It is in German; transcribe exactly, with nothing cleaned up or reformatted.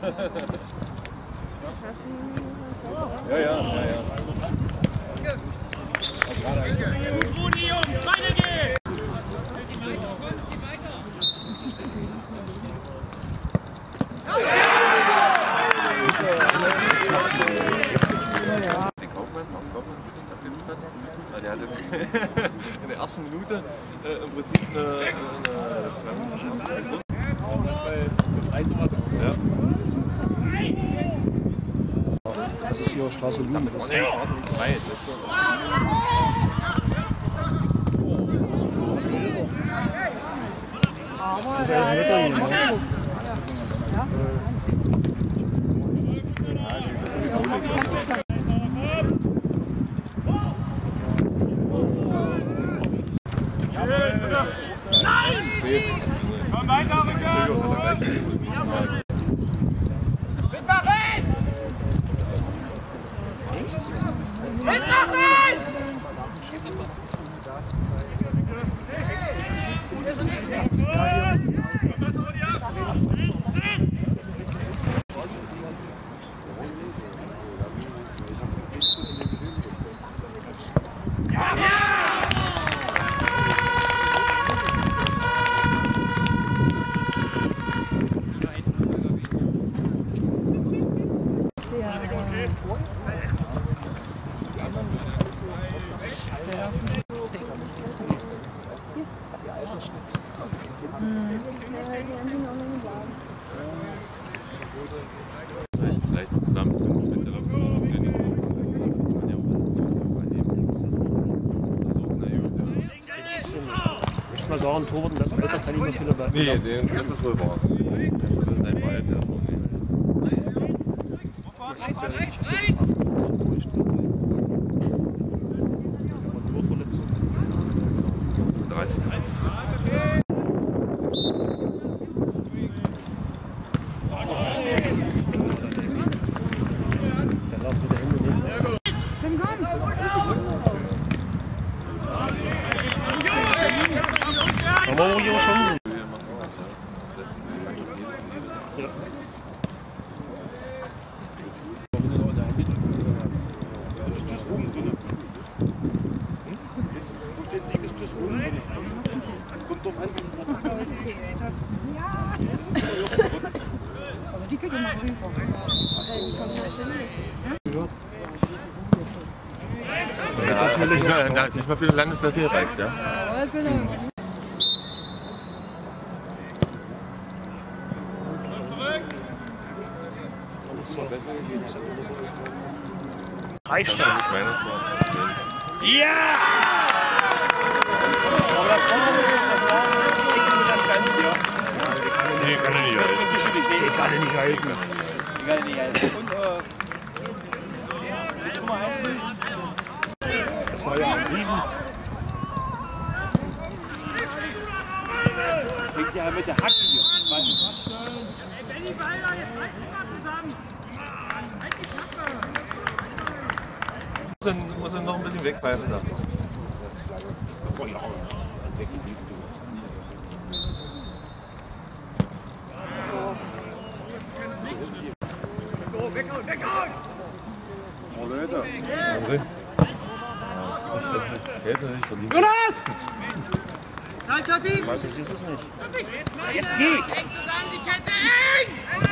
Ja, ja, ja, ja. Rudi, Jungs, weiter geht's! Den Kaufmann, Lars Kaufmann, weil der hatte in der ersten Minute äh, im Prinzip eine, eine zwei befreit sowas auch. Ja. Das ist hier Straße Lünen. Das ist nicht weit. Aber ja, ja. Nein! Komm weiter, Rücker! Mitmachen! Mitmachen! Vielleicht zusammen zum spezieller Ich würde mal sagen, Torwart, das Alter kann ich mir viel dabei. Nee, den, das ist wohl wahr. Das ist ein Ball, der dreißig eins. Da haben wir ihre Chancen. Ja. Ist das rum drin? Jetzt, wo steht Sieg, ist das rum drin? Kommt doch an, wie der Papa heute gespielt hat. Ja. Aber die können mal rüber. Die kommen ja ständig. Ja, das ist nicht mal, das ist nicht mal für den Landesklasse hier reicht, ja? Reicht ja nicht. Ja! Aber das war das war mit der Stand hier. Nee, kann er nicht Das halten. ist nicht, nee. Kann er nicht halten. Die kann er nicht halten. Und, äh, Nummer eins. Das war ja ein Riesen. Das liegt ja mit der Hacke hier. Ich weiß es nicht. Muss, muss er noch ein bisschen wegpfeifen da. So, weghauen, weghauen! Oh Leute. Jonas! Halt, Kapi! Weiß ich, ist es nicht. Jetzt geht! Eng zusammen, die Kette eng!